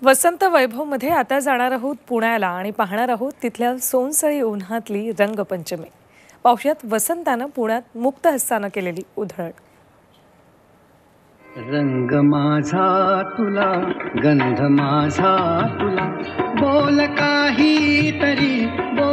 वसंत वैभवमध्ये आता जाणार आहोत पुण्याला आणि पाहणार आहोत तिथल्या सोनसळी उन्हातली रंगपंचमी। पावसात वसंतानं पुण्यात मुक्त हस्तानं केलेली उधळण। रंग माझा तुला गंध माझा तुला बोल काही तरी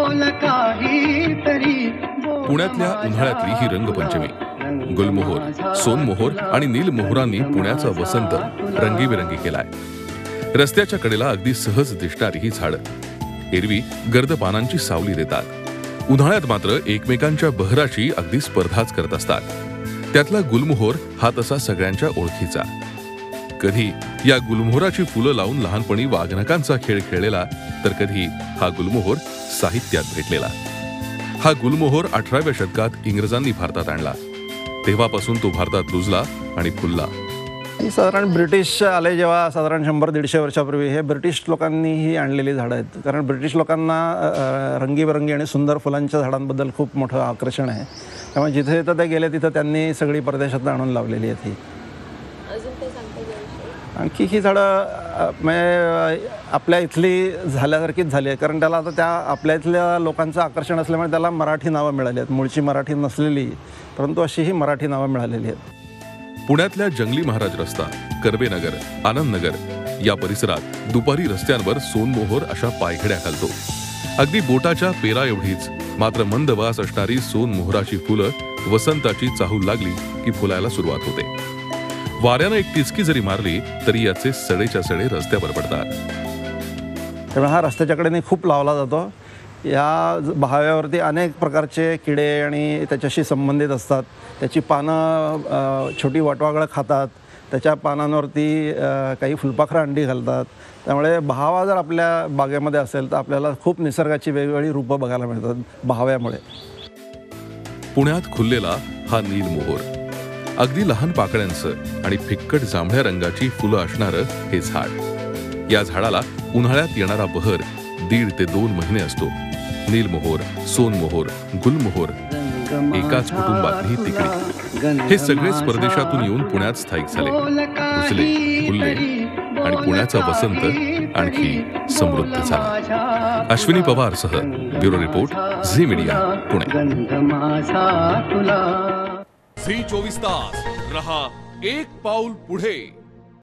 पुण्यातल्या उन्हाळ्यातली ही रंगपंचमी गुलमोहर, सोनमोहर आणि नीलमोहरांनी पुण्याचा वसंत रंगीबेरंगी केलाय। रस्त्याच्या कडेला अगदी सहज दिसणारी ही झाडं एरवी गर्द पानांची सावली देतात। उन्हाळ्यात मात्र एकमेकांच्या बहराची अगदी स्पर्धाच करत असतात। त्यातला गुलमोहर हा तसा सगळ्यांच्या ओळखीचा। कधी या गुलमोहराची फुलं लावून लहानपणी वाघनकांचा खेळ खेळलेला, तर कधी हा गुलमोहर साहित्यात भेटलेला। हा गुलमोहर 18व्या शतकात इंग्रजांनी भारतात आणला। तेव्हापासून तो भारतात रुजला आणि फुलला। साधारण ब्रिटिश आले जेव्हा साधारण 100-150 वर्षापूर्वी हे ब्रिटिश लोकांनी ही आणलेली झाडं आहेत। कारण ब्रिटिश लोकांना रंगीबेरंगी आणि सुंदर फुलांच्या झाडांबद्दल खूप मोठं आकर्षण आहे। त्यामुळे जिथे जिथे ते गेले तिथे त्यांनी सगळी परदेशात आणून लावलेली आहेत ही। आणखी ही झाडं आपल्या इथली झाल्यासारखीच झाली आहे, कारण त्याला आता त्या आपल्या इथल्या लोकांचं आकर्षण असल्यामुळे त्याला मराठी नावं मिळाली आहेत। मूळची मराठी नसलेली परंतु अशी ही मराठी नावं मिळालेली आहेत। पुण्यातल्या जंगली महाराज रस्ता, कर्वेनगर, आनंदनगर या परिसरात दुपारी रस्त्यांवर सोनमोहर अशा पायघड्या घालतो। अगदी बोटाच्या पेरा एवढीच मात्र मंद वास असणारी सोनमोहराची फुलं वसंताची चाहूल लागली की फुलायला सुरुवात होते। वाऱ्यानं एक टिचकी जरी मारली तरी याचे सडेच्या सडे रस्त्यावर पडतात। त्यामुळे हा रस्त्याच्या कडेने खूप लावला जातो। या बहाव्यावरती अनेक प्रकारचे किडे आणि त्याच्याशी संबंधित असतात। त्याची पानं छोटी वाटवागळं खातात, त्याच्या पानांवरती काही फुलपाखरं अंडी घालतात। त्यामुळे बहावा जर आपल्या बागेमध्ये असेल तर आपल्याला खूप निसर्गाची वेगवेगळी रूपं बघायला मिळतात बहाव्यामुळे। पुण्यात खुललेला हा नीलमोहर अगदी लहान पाकळ्यांचं आणि फिक्कट जांभळ्या रंगाची फुलं असणारं हे झाड। या झाडाला उन्हाळ्यात येणारा बहर 1.5 ते 2 महिने असतो। नीलमोहर, सोनमोहर, गुलमोहर एकाच कुटुंबातली तिकडी हे सगळेच परदेशातून येऊन पुण्यात स्थायिक झाले, रुजले, फुलले आणि पुण्याचा वसंत आणखी समृद्ध झाला। अश्विनी पवारसह bureau report, Zee media, Pune. Zee 24 तास रहा एक पाऊल पुढे।